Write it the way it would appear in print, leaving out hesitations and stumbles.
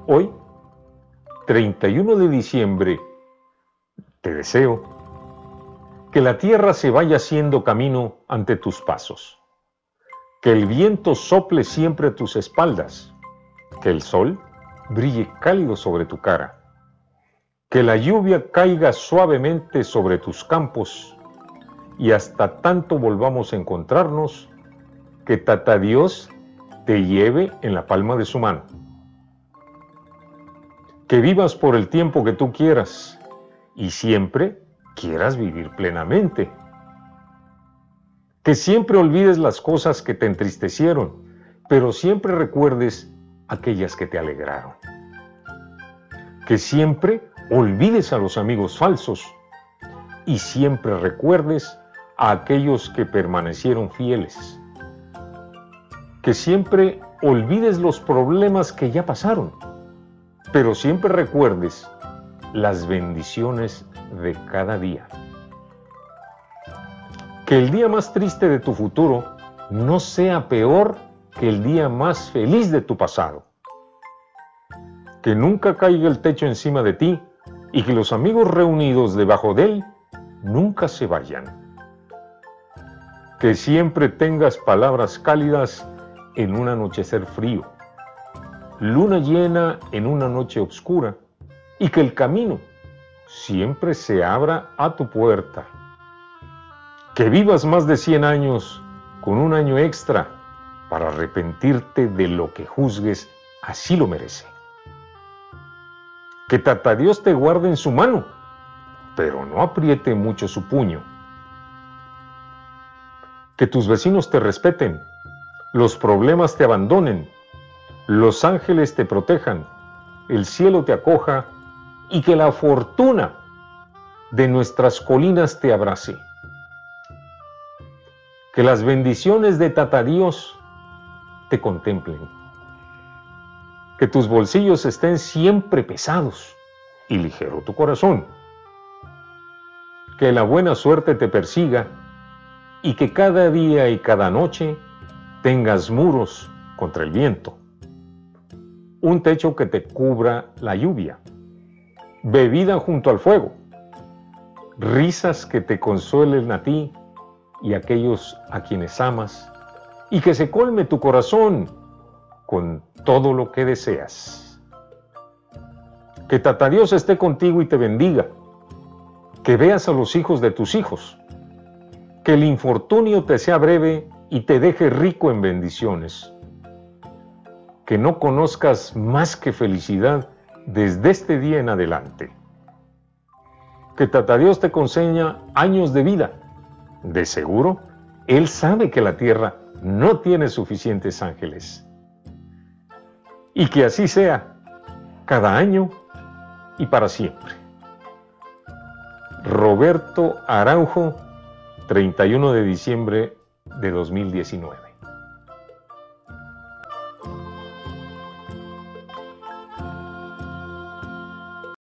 Hoy, 31 de diciembre, te deseo que la tierra se vaya haciendo camino ante tus pasos, que el viento sople siempre a tus espaldas, que el sol brille cálido sobre tu cara, que la lluvia caiga suavemente sobre tus campos y hasta tanto volvamos a encontrarnos, que Tata Dios te lleve en la palma de su mano. Que vivas por el tiempo que tú quieras y siempre quieras vivir plenamente. Que siempre olvides las cosas que te entristecieron, pero siempre recuerdes aquellas que te alegraron. Que siempre olvides a los amigos falsos y siempre recuerdes a aquellos que permanecieron fieles. Que siempre olvides los problemas que ya pasaron, pero siempre recuerdes las bendiciones de cada día. Que el día más triste de tu futuro no sea peor que el día más feliz de tu pasado. Que nunca caiga el techo encima de ti y que los amigos reunidos debajo de él nunca se vayan. Que siempre tengas palabras cálidas en un anochecer frío, luna llena en una noche oscura, y que el camino siempre se abra a tu puerta. Que vivas más de 100 años con un año extra para arrepentirte de lo que juzgues así lo merece. Que Tata Dios te guarde en su mano, pero no apriete mucho su puño. Que tus vecinos te respeten, los problemas te abandonen, los ángeles te protejan, el cielo te acoja y que la fortuna de nuestras colinas te abrace. Que las bendiciones de Tata Dios te contemplen. Que tus bolsillos estén siempre pesados y ligero tu corazón. Que la buena suerte te persiga y que cada día y cada noche tengas muros contra el viento, un techo que te cubra la lluvia, bebida junto al fuego, risas que te consuelen a ti y a aquellos a quienes amas, y que se colme tu corazón con todo lo que deseas. Que Tata Dios esté contigo y te bendiga, que veas a los hijos de tus hijos, que el infortunio te sea breve y te deje rico en bendiciones, que no conozcas más que felicidad desde este día en adelante, que Tata Dios te conceda años de vida. De seguro, Él sabe que la tierra no tiene suficientes ángeles. Y que así sea, cada año y para siempre. Roberto Araujo, 31 de diciembre de 2019.